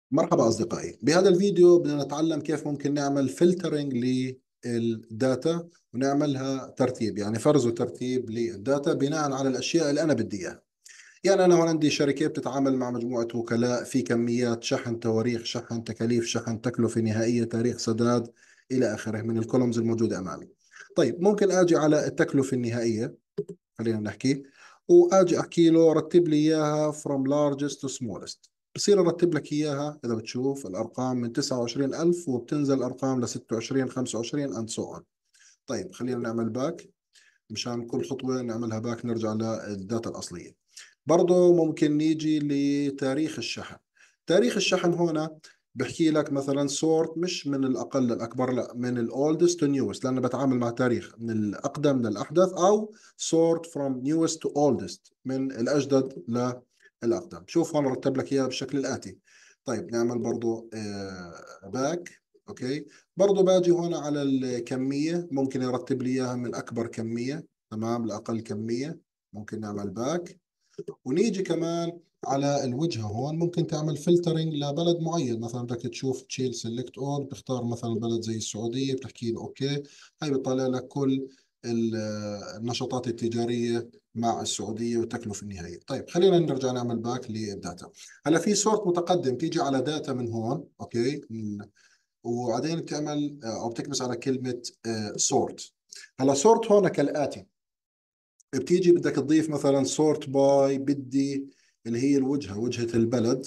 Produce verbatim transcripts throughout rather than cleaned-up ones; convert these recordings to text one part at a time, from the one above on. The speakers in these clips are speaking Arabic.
مرحبا أصدقائي، بهذا الفيديو بدنا نتعلم كيف ممكن نعمل فلترنج للداتا ونعملها ترتيب، يعني فرز وترتيب للداتا بناء على الأشياء اللي أنا بدي إياها. يعني أنا هون عندي شركة بتتعامل مع مجموعة وكلاء في كميات شحن، تواريخ شحن، تكاليف شحن، تكلفة نهائية، تاريخ سداد، إلى آخره من الكولومز الموجودة أمامي. طيب ممكن أجي على التكلفة النهائية، خلينا نحكي، واجي احكي له رتب لي اياها from largest to smallest. بصير ارتب لك اياها. اذا بتشوف الارقام من تسعة وعشرين ألف وبتنزل ارقام ل ستة وعشرين خمسة وعشرين and so on. طيب خلينا نعمل باك، مشان كل خطوة نعملها باك نرجع للداتا الأصلية. برضو ممكن نيجي لتاريخ الشحن. تاريخ الشحن هنا بحكي لك مثلا سورت مش من الأقل للأكبر، لا، من الأولدست تو نيوست، لأنه بتعامل مع تاريخ من الأقدم للأحدث، أو سورت from newest to oldest من الأجدد للأقدم. شوف هون رتب لك إياها بالشكل الآتي. طيب نعمل برضو باك. أوكي. برضو باجي هون على الكمية، ممكن يرتب لي إياها من أكبر كمية تمام لأقل كمية. ممكن نعمل باك. ونيجي كمان على الوجهة، هون ممكن تعمل فلترنج لبلد معين، مثلا بدك تشوف تشيل سيلكت اول، بتختار مثلا بلد زي السعودية، بتحكي له اوكي. هاي بيطلع لك كل ال- النشاطات التجارية مع السعودية والتكلفة النهائية. طيب خلينا نرجع نعمل باك للداتا. هلا في سورت متقدم، تيجي على داتا من هون، اوكي، وبعدين بتعمل او بتكبس على كلمة سورت. هلا سورت هون كالآتي، بتيجي بدك تضيف مثلا سورت باي، بدي اللي هي الوجهة، وجهة البلد،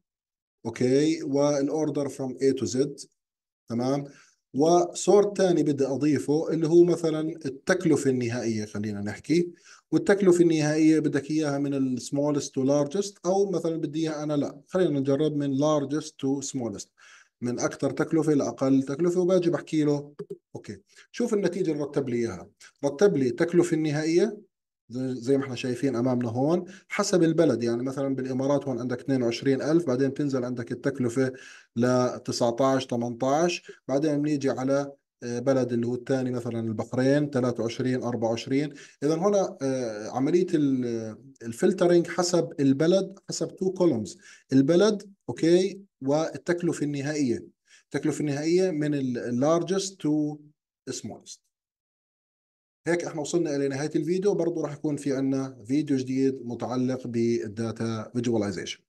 اوكي، والاوردر فروم A تو زد. تمام. وسورت ثاني بدي اضيفه اللي هو مثلا التكلفة النهائية، خلينا نحكي. والتكلفة النهائية بدك اياها من السمولست تو لارجست، او مثلا بدي اياها انا، لا، خلينا نجرب من لارجست تو سمولست، من اكثر تكلفة لاقل تكلفة، وباجي بحكي له اوكي. شوف النتيجة اللي رتب لي اياها. رتب لي التكلفة النهائية زي زي ما احنا شايفين امامنا هون، حسب البلد. يعني مثلا بالامارات هون عندك اثنين وعشرين ألف، بعدين بتنزل عندك التكلفه ل تسعة عشر ثمانية عشر، بعدين بنيجي على آه، بلد اللي هو الثاني مثلا البحرين ثلاثة وعشرين أربعة وعشرين. اذا هنا آه، عمليه ال- الفلترنج حسب البلد، حسب تو كولومز، البلد اوكي والتكلفه النهائيه. التكلفه النهائيه من اللارجست تو سمولست. هيك احنا وصلنا الى نهاية الفيديو. برضو راح يكون في عنا فيديو جديد متعلق بالداتا فيجواليزيشن.